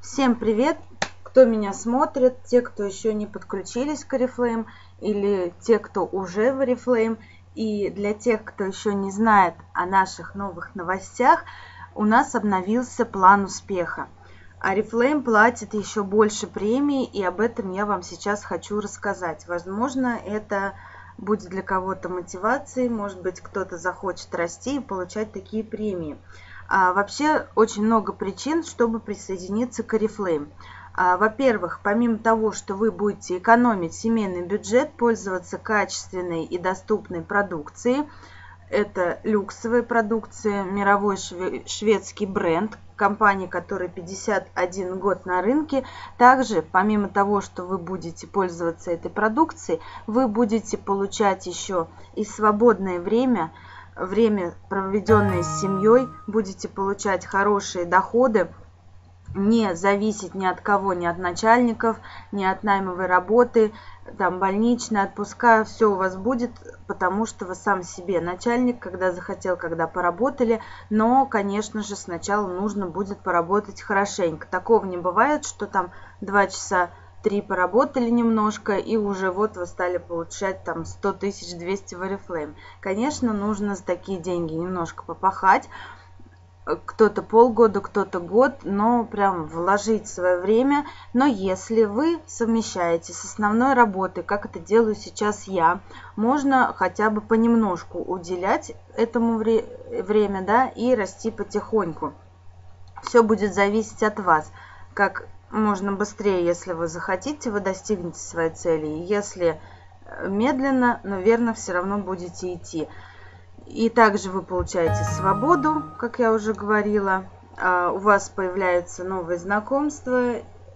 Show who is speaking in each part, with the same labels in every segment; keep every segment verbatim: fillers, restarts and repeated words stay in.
Speaker 1: Всем привет, кто меня смотрит, те, кто еще не подключились к Oriflame, или те, кто уже в Oriflame. И для тех, кто еще не знает о наших новых новостях, у нас обновился план успеха. Oriflame платит еще больше премий, и об этом я вам сейчас хочу рассказать. Возможно, это будет для кого-то мотивацией, может быть, кто-то захочет расти и получать такие премии. А, вообще, очень много причин, чтобы присоединиться к Oriflame. А, во-первых, помимо того, что вы будете экономить семейный бюджет, пользоваться качественной и доступной продукцией, это люксовая продукция, мировой шведский бренд, компания, которая пятьдесят один год на рынке. Также, помимо того, что вы будете пользоваться этой продукцией, вы будете получать еще и свободное время, время, проведенное с семьей, будете получать хорошие доходы, не зависеть ни от кого, ни от начальников, ни от наймовой работы, там больничные отпуска, все у вас будет, потому что вы сам себе начальник, когда захотел, когда поработали, но, конечно же, сначала нужно будет поработать хорошенько. Такого не бывает, что там два часа, три поработали немножко, и уже вот вы стали получать там сто тысяч, двести в Oriflame. Конечно, нужно за такие деньги немножко попахать, кто-то полгода, кто-то год, но прям вложить свое время. Но если вы совмещаете с основной работой, как это делаю сейчас я, можно хотя бы понемножку уделять этому вре время, да, и расти потихоньку. Все будет зависеть от вас. Как можно быстрее, если вы захотите, вы достигнете своей цели. Если медленно, но верно, все равно будете идти. И также вы получаете свободу, как я уже говорила. У вас появляются новые знакомства,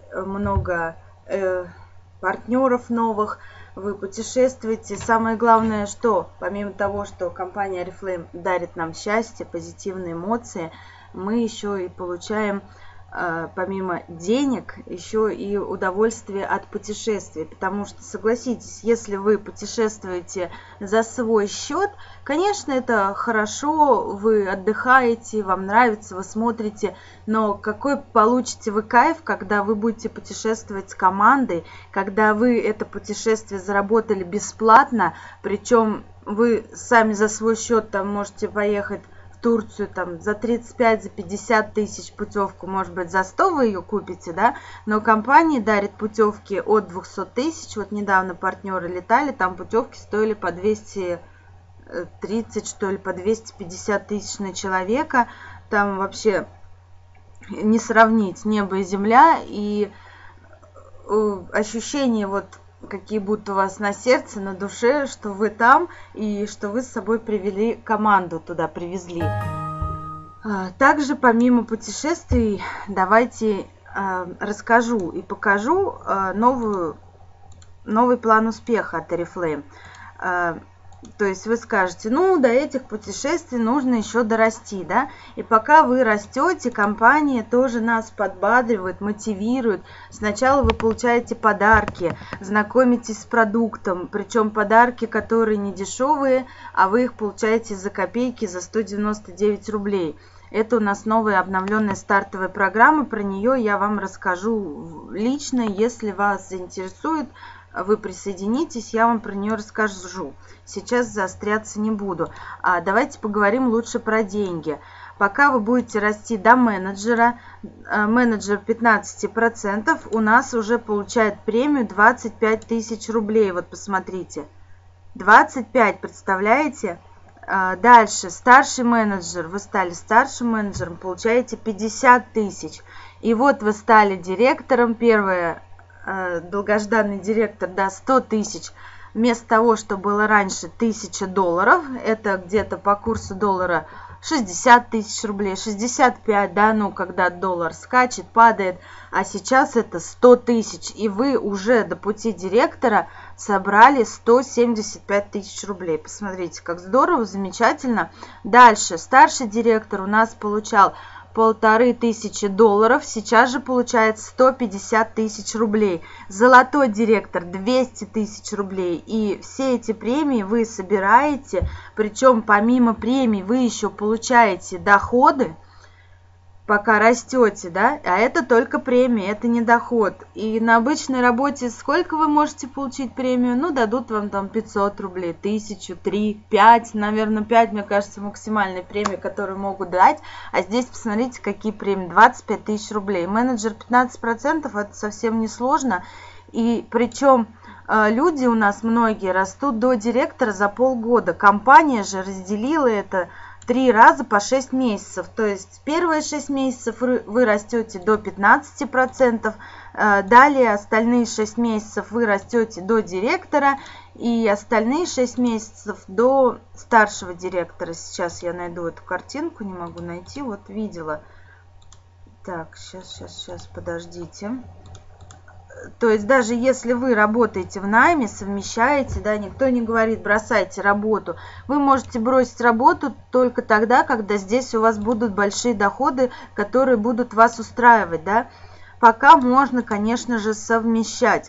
Speaker 1: много э, партнеров новых, вы путешествуете. Самое главное, что помимо того, что компания Oriflame дарит нам счастье, позитивные эмоции, мы еще и получаем, помимо денег, еще и удовольствие от путешествий. Потому что, согласитесь, если вы путешествуете за свой счет, конечно, это хорошо, вы отдыхаете, вам нравится, вы смотрите, но какой получите вы кайф, когда вы будете путешествовать с командой, когда вы это путешествие заработали бесплатно, причем вы сами за свой счет там можете поехать Турцию там за тридцать пять, за пятьдесят тысяч путевку, может быть, за сто вы ее купите, да, но компания дарит путевки от двухсот тысяч. Вот недавно партнеры летали, там путевки стоили по двести тридцать, что ли, по двести пятьдесят тысяч на человека. Там вообще не сравнить небо и земля, и ощущение вот какие будут у вас на сердце, на душе, что вы там и что вы с собой привели команду, туда привезли. Также помимо путешествий давайте расскажу и покажу новую, новый план успеха от Oriflame. То есть вы скажете, ну, до этих путешествий нужно еще дорасти, да? И пока вы растете, компания тоже нас подбадривает, мотивирует. Сначала вы получаете подарки, знакомитесь с продуктом, причем подарки, которые не дешевые, а вы их получаете за копейки, за сто девяносто девять рублей. Это у нас новая обновленная стартовая программа, про нее я вам расскажу лично, если вас заинтересует. Вы присоединитесь, я вам про нее расскажу. Сейчас заостряться не буду. А давайте поговорим лучше про деньги. Пока вы будете расти до менеджера, менеджер пятнадцать процентов у нас уже получает премию двадцать пять тысяч рублей. Вот посмотрите. двадцать пять, представляете? Дальше, старший менеджер, вы стали старшим менеджером, получаете пятьдесят тысяч. И вот вы стали директором, первое, долгожданный директор, да, сто тысяч. Вместо того, что было раньше тысяча долларов, это где-то по курсу доллара шестьдесят тысяч рублей, шестьдесят пять, да, ну, когда доллар скачет, падает, а сейчас это сто тысяч, и вы уже до пути директора собрали сто семьдесят пять тысяч рублей. Посмотрите, как здорово, замечательно. Дальше, старший директор у нас получал полторы тысячи долларов, сейчас же получает сто пятьдесят тысяч рублей. Золотой директор двести тысяч рублей. И все эти премии вы собираете, причем помимо премий вы еще получаете доходы. пока растете, да, а это только премия, это не доход. И на обычной работе сколько вы можете получить премию? Ну, дадут вам там пятьсот рублей, тысячу, три, пять, наверное, пять, мне кажется, максимальная премия, которую могут дать. А здесь посмотрите, какие премии, двадцать пять тысяч рублей. Менеджер пятнадцать процентов, это совсем не сложно. И причем люди у нас многие растут до директора за полгода. Компания же разделила это три раза по шесть месяцев. То есть первые шесть месяцев вы растете до пятнадцати процентов, далее остальные шесть месяцев вы растете до директора и остальные шесть месяцев до старшего директора. Сейчас я найду эту картинку, не могу найти, вот видела. Так, сейчас, сейчас, сейчас, подождите. То есть даже если вы работаете в найме, совмещаете, да, никто не говорит бросайте работу. Вы можете бросить работу только тогда, когда здесь у вас будут большие доходы, которые будут вас устраивать, да. Пока можно, конечно же, совмещать.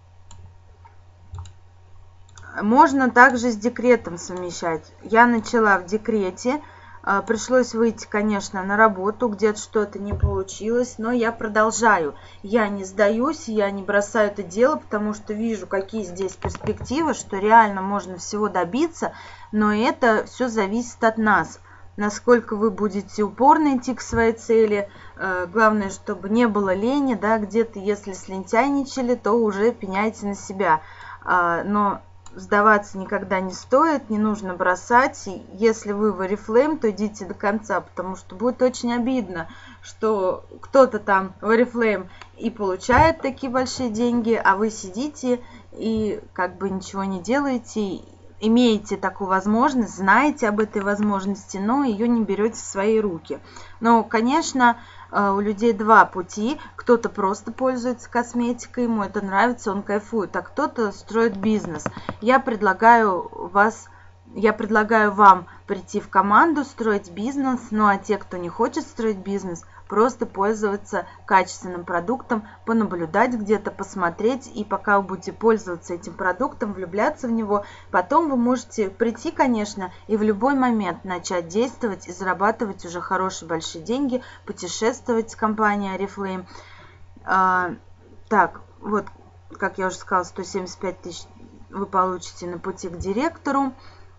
Speaker 1: Можно также с декретом совмещать. Я начала в декрете. Пришлось выйти, конечно, на работу, где-то что-то не получилось, но я продолжаю. Я не сдаюсь, я не бросаю это дело, потому что вижу, какие здесь перспективы, что реально можно всего добиться, но это все зависит от нас. Насколько вы будете упорно идти к своей цели. Главное, чтобы не было лени, да, где-то если слентяйничали, то уже пеняйте на себя. Но сдаваться никогда не стоит, не нужно бросать. Если вы в Oriflame, то идите до конца, потому что будет очень обидно, что кто-то там в Oriflame и получает такие большие деньги, а вы сидите и как бы ничего не делаете, имеете такую возможность, знаете об этой возможности, но ее не берете в свои руки. Но, конечно, у людей два пути. Кто-то просто пользуется косметикой, ему это нравится, он кайфует, а кто-то строит бизнес. Я предлагаю вас, я предлагаю вам прийти в команду, строить бизнес, ну а те, кто не хочет строить бизнес, просто пользоваться качественным продуктом, понаблюдать где-то, посмотреть, и пока вы будете пользоваться этим продуктом, влюбляться в него, потом вы можете прийти, конечно, и в любой момент начать действовать и зарабатывать уже хорошие большие деньги, путешествовать с компанией Oriflame. А, так, вот, как я уже сказала, сто семьдесят пять тысяч вы получите на пути к директору.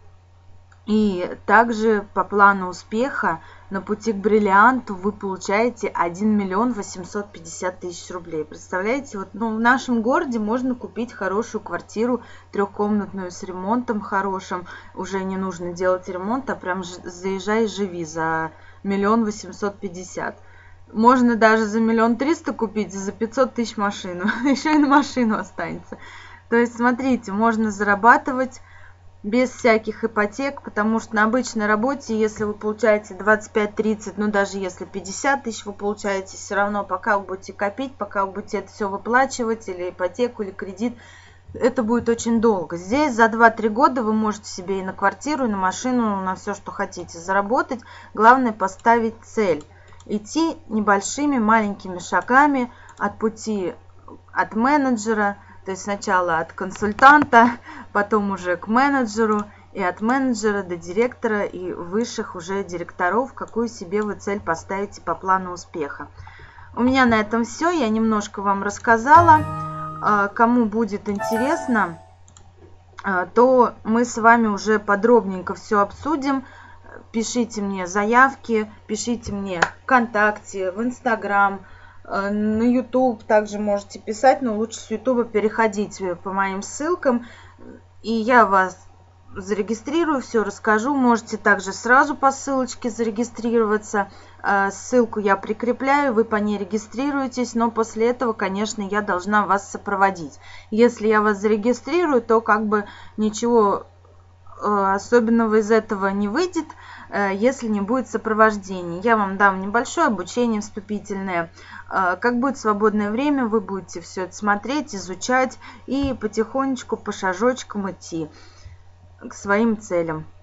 Speaker 1: И также по плану успеха на пути к бриллианту вы получаете один миллион восемьсот пятьдесят тысяч рублей. Представляете, вот, ну, в нашем городе можно купить хорошую квартиру, трехкомнатную с ремонтом хорошим. Уже не нужно делать ремонт, а прям заезжай и живи за миллион восемьсот пятьдесят. Можно даже за миллион триста купить, за пятьсот тысяч машину. Еще и на машину останется. То есть, смотрите, можно зарабатывать без всяких ипотек, потому что на обычной работе, если вы получаете двадцать пять тридцать, ну даже если пятьдесят тысяч вы получаете, все равно пока вы будете копить, пока вы будете это все выплачивать, или ипотеку, или кредит, это будет очень долго. Здесь за два-три года вы можете себе и на квартиру, и на машину, на все, что хотите заработать. Главное поставить цель. Идти небольшими маленькими шагами от пути от менеджера, то есть сначала от консультанта, потом уже к менеджеру, и от менеджера до директора и высших уже директоров, какую себе вы цель поставите по плану успеха. У меня на этом все, я немножко вам рассказала. Кому будет интересно, то мы с вами уже подробненько все обсудим. Пишите мне заявки, пишите мне ВКонтакте, в Инстаграм, на YouTube также можете писать, но лучше с YouTube переходить по моим ссылкам, и я вас зарегистрирую, все расскажу. Можете также сразу по ссылочке зарегистрироваться. Ссылку я прикрепляю, вы по ней регистрируетесь, но после этого, конечно, я должна вас сопроводить. Если я вас зарегистрирую, то как бы ничего особенного из этого не выйдет, если не будет сопровождения. Я вам дам небольшое обучение вступительное. Как будет свободное время, вы будете все это смотреть, изучать и потихонечку, по шажочкам идти к своим целям.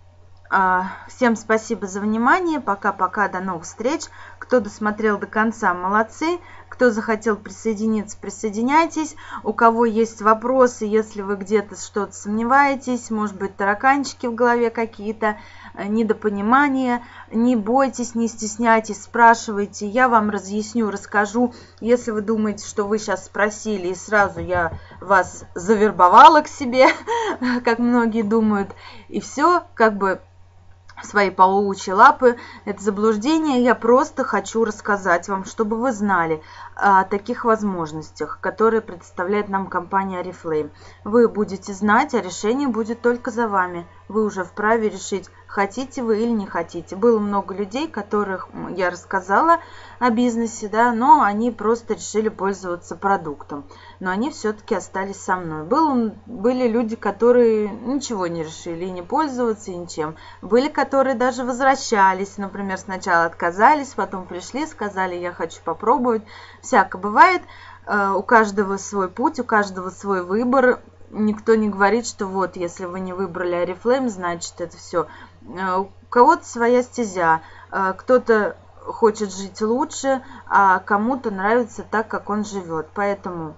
Speaker 1: Всем спасибо за внимание. Пока-пока, до новых встреч. Кто досмотрел до конца, молодцы. Кто захотел присоединиться, присоединяйтесь. У кого есть вопросы, если вы где-то что-то сомневаетесь, может быть, тараканчики в голове какие-то, недопонимания, не бойтесь, не стесняйтесь, спрашивайте. Я вам разъясню, расскажу. Если вы думаете, что вы сейчас спросили, и сразу я вас завербовала к себе, как многие думают, и все, как бы свои паучьи лапы, это заблуждение. Я просто хочу рассказать вам, чтобы вы знали о таких возможностях, которые предоставляет нам компания Oriflame. Вы будете знать, а решение будет только за вами. Вы уже вправе решить, хотите вы или не хотите. Было много людей, которых я рассказала о бизнесе, да, но они просто решили пользоваться продуктом. Но они все-таки остались со мной. Был, были люди, которые ничего не решили, и не пользоваться, и ничем. Были, которые даже возвращались, например, сначала отказались, потом пришли, сказали, я хочу попробовать. Всяко бывает, у каждого свой путь, у каждого свой выбор. Никто не говорит, что вот, если вы не выбрали Oriflame, значит это все. У кого-то своя стезя, кто-то хочет жить лучше, а кому-то нравится так, как он живет. Поэтому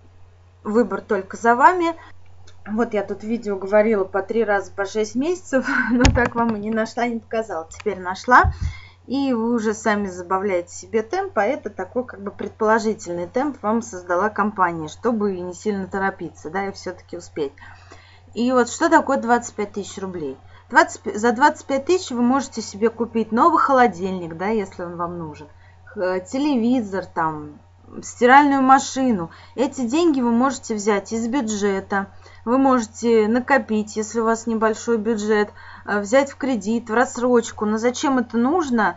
Speaker 1: выбор только за вами. Вот я тут видео говорила по три раза по шесть месяцев, но так вам и не нашла, не показала. Теперь нашла. И вы уже сами забавляете себе темп, а это такой как бы предположительный темп вам создала компания, чтобы не сильно торопиться, да, и все-таки успеть. И вот что такое двадцать пять тысяч рублей? двадцать, за двадцать пять тысяч вы можете себе купить новый холодильник, да, если он вам нужен, телевизор, там, стиральную машину. Эти деньги вы можете взять из бюджета. Вы можете накопить, если у вас небольшой бюджет, взять в кредит, в рассрочку. Но зачем это нужно?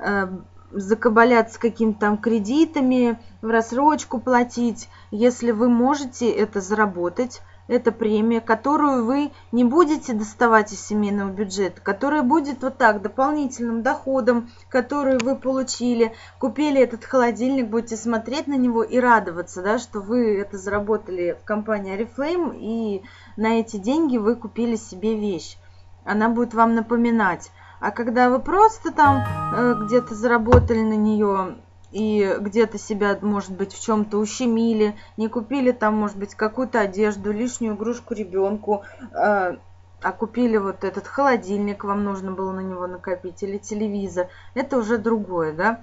Speaker 1: Закабаляться какими-то там кредитами, в рассрочку платить, если вы можете это заработать. Это премия, которую вы не будете доставать из семейного бюджета, которая будет вот так дополнительным доходом, который вы получили, купили этот холодильник, будете смотреть на него и радоваться, да, что вы это заработали в компании Oriflame, и на эти деньги вы купили себе вещь. Она будет вам напоминать. А когда вы просто там э, где-то заработали на нее и где-то себя, может быть, в чем-то ущемили, не купили там, может быть, какую-то одежду, лишнюю игрушку ребенку, э, а купили вот этот холодильник, вам нужно было на него накопить, или телевизор, это уже другое, да.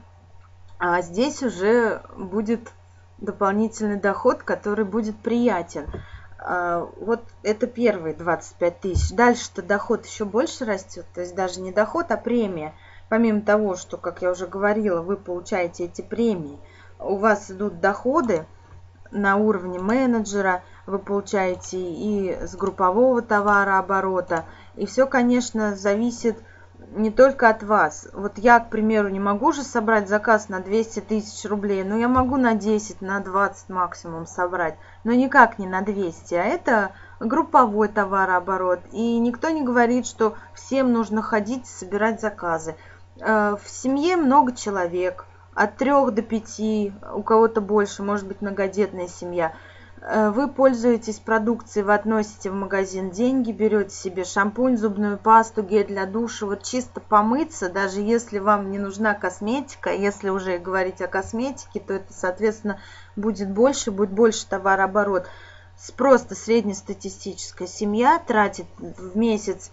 Speaker 1: А здесь уже будет дополнительный доход, который будет приятен. Э, вот это первые двадцать пять тысяч. Дальше-то доход еще больше растет, то есть даже не доход, а премия. Помимо того, что, как я уже говорила, вы получаете эти премии, у вас идут доходы на уровне менеджера, вы получаете и с группового товарооборота. И все, конечно, зависит не только от вас. Вот я, к примеру, не могу же собрать заказ на двести тысяч рублей, но я могу на десять, на двадцать максимум собрать, но никак не на двести, а это групповой товарооборот. И никто не говорит, что всем нужно ходить и собирать заказы. В семье много человек, от трёх до пяти, у кого-то больше, может быть, многодетная семья. Вы пользуетесь продукцией, вы относите в магазин деньги, берете себе шампунь, зубную пасту, гель для душа, вот чисто помыться, даже если вам не нужна косметика, если уже говорить о косметике, то это, соответственно, будет больше, будет больше товарооборот. Просто среднестатистическая семья тратит в месяц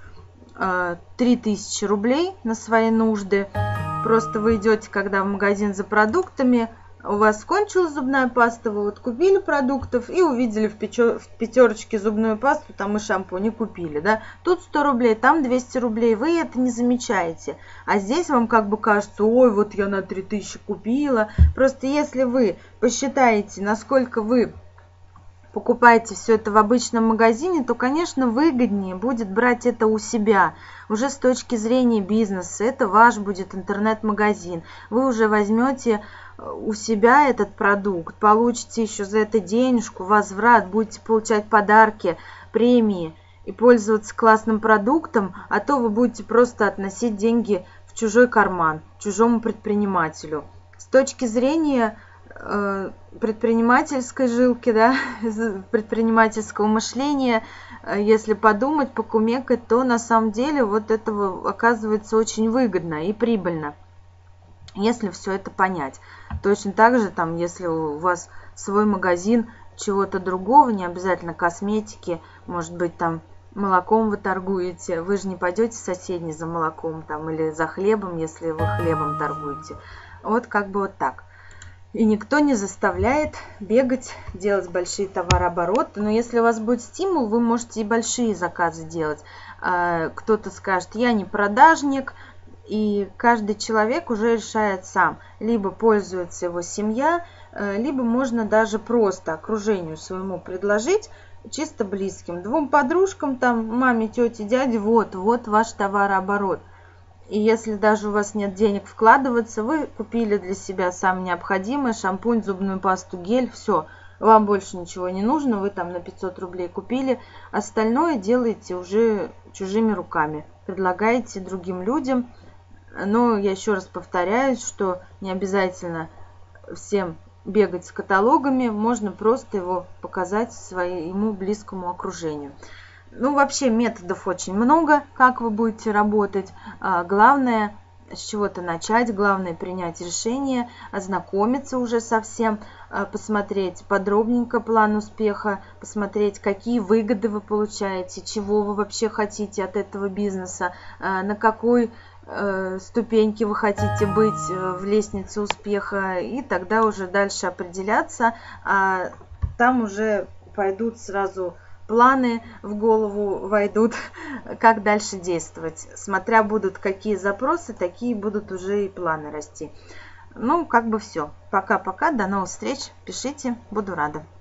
Speaker 1: три тысячи рублей на свои нужды. Просто вы идете, когда в магазин за продуктами, у вас кончилась зубная паста, вы вот купили продуктов и увидели в пятерочке зубную пасту, там и шампунь, и купили, да. Тут сто рублей, там двести рублей, вы это не замечаете. А здесь вам как бы кажется, ой, вот я на три тысячи купила. Просто если вы посчитаете, насколько вы покупаете все это в обычном магазине, то, конечно, выгоднее будет брать это у себя. Уже с точки зрения бизнеса, это ваш будет интернет-магазин. Вы уже возьмете у себя этот продукт, получите еще за это денежку, возврат, будете получать подарки, премии и пользоваться классным продуктом, а то вы будете просто относить деньги в чужой карман, чужому предпринимателю. С точки зрения э, предпринимательской жилки, да, предпринимательского мышления, если подумать, покумекать, то на самом деле вот этого оказывается очень выгодно и прибыльно, если все это понять. Точно так же, там, если у вас свой магазин чего-то другого, не обязательно косметики, может быть, там молоком вы торгуете, вы же не пойдете в соседний за молоком там, или за хлебом, если вы хлебом торгуете. Вот как бы вот так. И никто не заставляет бегать, делать большие товарообороты. Но если у вас будет стимул, вы можете и большие заказы делать. Кто-то скажет, я не продажник, и каждый человек уже решает сам. Либо пользуется его семья, либо можно даже просто окружению своему предложить, чисто близким, двум подружкам, там, маме, тете, дяде, вот, вот ваш товарооборот. И если даже у вас нет денег вкладываться, вы купили для себя самое необходимое, шампунь, зубную пасту, гель, все. Вам больше ничего не нужно, вы там на пятьсот рублей купили. Остальное делаете уже чужими руками, предлагаете другим людям. Но я еще раз повторяюсь, что не обязательно всем бегать с каталогами, можно просто его показать своему близкому окружению. Ну, вообще методов очень много, как вы будете работать. Главное с чего-то начать, главное принять решение, ознакомиться уже со всем, посмотреть подробненько план успеха, посмотреть, какие выгоды вы получаете, чего вы вообще хотите от этого бизнеса, на какой ступеньки вы хотите быть в лестнице успеха, и тогда уже дальше определяться, а там уже пойдут сразу планы в голову войдут, как дальше действовать. Смотря будут какие запросы, такие будут уже и планы расти. Ну, как бы все. Пока-пока, до новых встреч, пишите, буду рада.